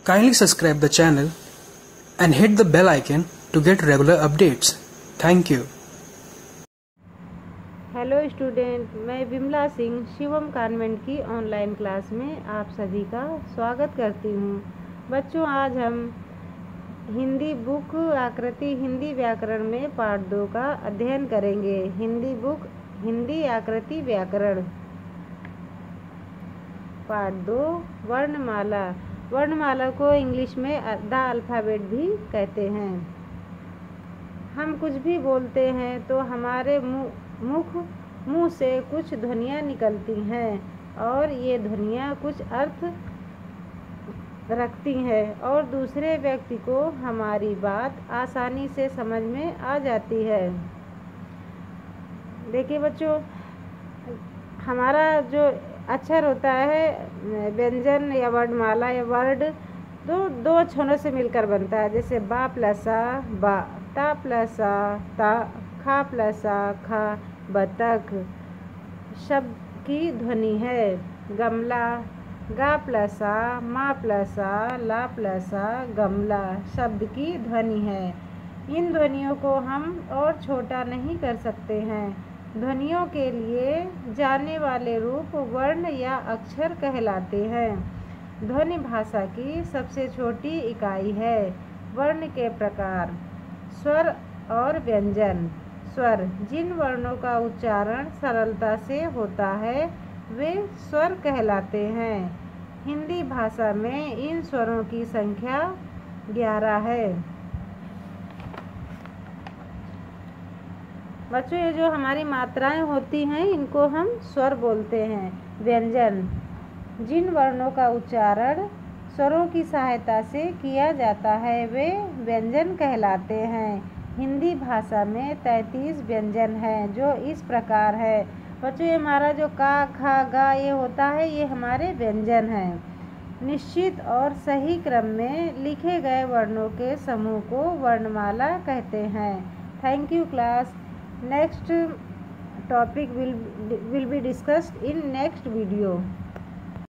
Kindly subscribe the channel and hit the bell icon to get regular updates. Thank you. Hello student, मैं Vimla Singh Shivam convent की online class में आप सभी का स्वागत करती हूँ। बच्चों, आज हम हिंदी बुक आकृति हिंदी व्याकरण में पार्ट 2 का अध्ययन करेंगे। हिंदी बुक हिंदी आकृति व्याकरण पार्ट 2 वर्णमाला। वर्णमाला को इंग्लिश में द अल्फ़ाबेट भी कहते हैं। हम कुछ भी बोलते हैं तो हमारे मुंह से कुछ ध्वनियाँ निकलती हैं और ये ध्वनियाँ कुछ अर्थ रखती हैं और दूसरे व्यक्ति को हमारी बात आसानी से समझ में आ जाती है। देखिए बच्चों, हमारा जो अक्षर होता है व्यंजन या वर्णमाला या वर्ड तो दो अक्षरों से मिलकर बनता है। जैसे बा प्लस आ बा, ता प्लस आ ता, खा प्लस आ खा, बतख शब्द की ध्वनि है। गमला गा प्लस आ मा प्लस आ ला प्लस आ, गमला शब्द की ध्वनि है। इन ध्वनियों को हम और छोटा नहीं कर सकते हैं। ध्वनियों के लिए जाने वाले रूप वर्ण या अक्षर कहलाते हैं। ध्वनि भाषा की सबसे छोटी इकाई है। वर्ण के प्रकार: स्वर और व्यंजन। स्वर: जिन वर्णों का उच्चारण सरलता से होता है वे स्वर कहलाते हैं। हिंदी भाषा में इन स्वरों की संख्या 11 है। बच्चों, ये जो हमारी मात्राएं होती हैं इनको हम स्वर बोलते हैं। व्यंजन: जिन वर्णों का उच्चारण स्वरों की सहायता से किया जाता है वे व्यंजन कहलाते हैं। हिंदी भाषा में 33 व्यंजन हैं जो इस प्रकार है। बच्चों, ये हमारा जो का खा गा ये होता है ये हमारे व्यंजन हैं। निश्चित और सही क्रम में लिखे गए वर्णों के समूह को वर्णमाला कहते हैं। Thank you class. Next topic will be discussed in next video.